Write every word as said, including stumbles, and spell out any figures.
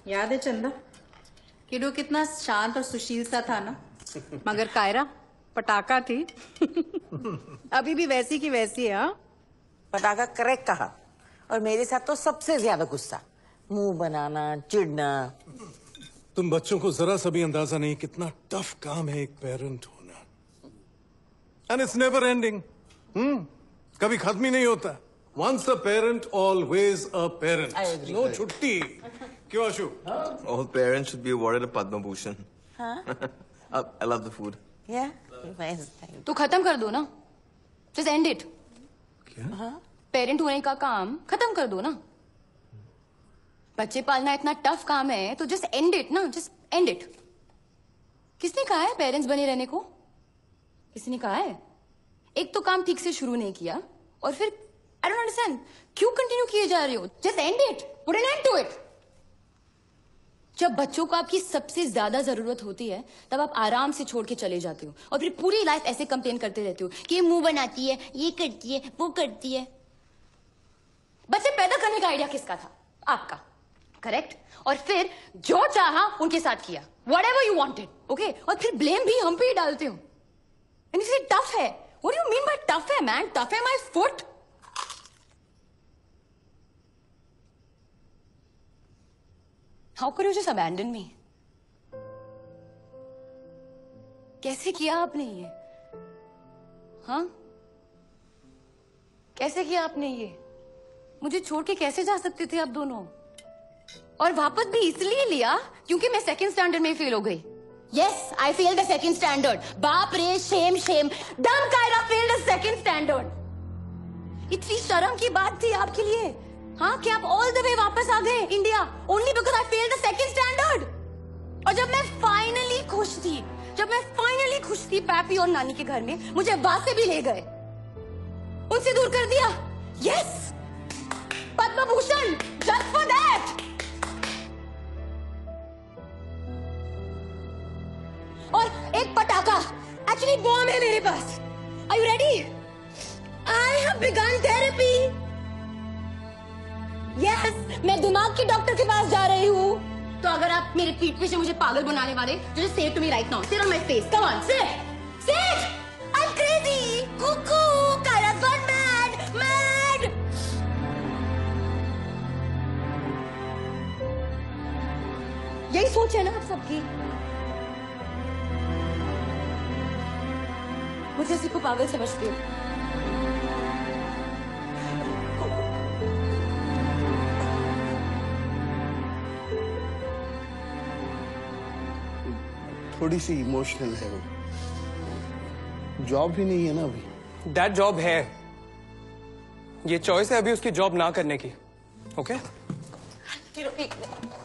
याद है चंदा? किडू कितना शांत और सुशील सा था ना, मगर कायरा पटाखा थी। अभी भी वैसी की वैसी है। हाँ, पटाखा करेक्ट कहा। और मेरे साथ तो सबसे ज्यादा गुस्सा, मुंह बनाना, चिढ़ना। तुम बच्चों को जरा सा भी अंदाजा नहीं कितना टफ काम है एक पेरेंट होना। And it's never ending. Hmm कभी खत्म ही नहीं होता। Once a parent, always a parent. I agree. No छुट्टी। क्यों आशु? All parents should be awarded a Padma Bhushan. हाँ? uh, I love the food. Yeah, nice. तो खत्म कर दो ना, just end it. क्या? हाँ? पेरेंट होने का काम खत्म कर दो ना। बच्चे पालना इतना टफ काम है तो just end it ना, just end it. किसने कहा है पेरेंट्स बने रहने को? किसने कहा है? एक तो काम ठीक से शुरू नहीं किया और फिर I don't understand. क्यों कंटिन्यू किए जा रहे हो? Just end it. Put an end to it. जब बच्चों को आपकी सबसे ज्यादा जरूरत होती है तब आप आराम से छोड़ के चले जाते हो और फिर पूरी लाइफ ऐसे कंप्लेन करते रहते हो कि ये मुंह बनाती है, ये करती है, वो करती है। बच्चे पैदा करने का आइडिया किसका था? आपका, करेक्ट? और फिर जो चाहा उनके साथ किया, whatever you wanted, okay? और फिर ब्लेम भी हम पे ही डालते हो। And you say tough है? What do you mean by tough है, man? Tough है my foot? How could you just abandon me? कैसे किया आपने ये? हाँ? कैसे किया आपने ये? मुझे छोड़ के कैसे जा सकते थे आप दोनों? और वापस भी इसलिए लिया क्योंकि मैं सेकंड स्टैंडर्ड में फेल हो गई। Yes, I failed the second standard. बाप रे, shame, shame. Dumb Kaira failed the second standard. इतनी शर्म की बात थी आपके लिए, हाँ, कि आप ऑल द वे वापस आ गए India only because I failed the second standard. और जब मैं फाइनली खुश थी, जब मैं फाइनली खुश थी पैपी और नानी के घर में, मुझे वहां से भी ले गए, उनसे दूर कर दिया। Yes, Padma Bhushan just for that. और एक पटाखा, एक्चुअली बॉम्ब है मेरे पास। Are you ready? I have begun therapy. Yes yes, मैं दिमाग के डॉक्टर के पास जा रही हूँ। तो अगर आप मेरे पीठ पे से मुझे पागल बनाने वाले, just say it to me right now. Sit on my face. Come on, sit. Sit. I'm crazy. Cuckoo. Kaira's gone mad. Mad. यही सोच है ना आप सबकी? मुझे सिर्फ पागल समझते हो। थोड़ी सी इमोशनल है वो। जॉब भी नहीं है ना अभी। दैट जॉब है, ये चॉइस है अभी उसकी जॉब ना करने की। ओके? okay?